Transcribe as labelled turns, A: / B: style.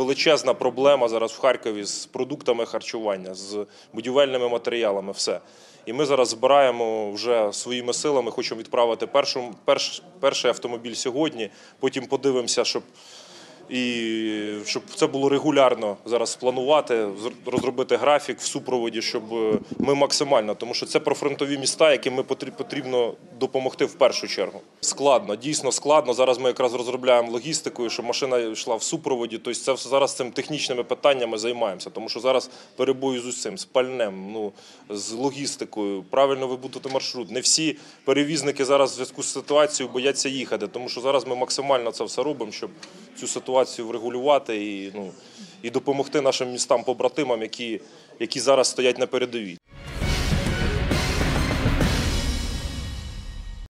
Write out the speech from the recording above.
A: величезна проблема зараз в Харкові з продуктами харчування, з будівельними матеріалами, все. І ми зараз збираємо вже своїми силами, хочемо відправити перший автомобіль сьогодні, потім подивимося, щоб це було регулярно зараз планувати, розробити графік в супроводі, щоб ми максимально, тому що це прифронтові міста, яким ми потрібно допомогти в першу чергу. Складно, дійсно складно. Зараз ми якраз розробляємо логістику, щоб машина йшла в супроводі. Тобто зараз цим технічними питаннями займаємося, тому що зараз перебої з усім, з пальним, з логістикою, правильно вибудувати маршрут. Не всі перевізники зараз в зв'язку з ситуацією бояться їхати, тому що зараз ми максимально це все робимо, щоб цю ситуацію врегулювати і допомогти нашим містам-побратимам, які зараз стоять на передовій.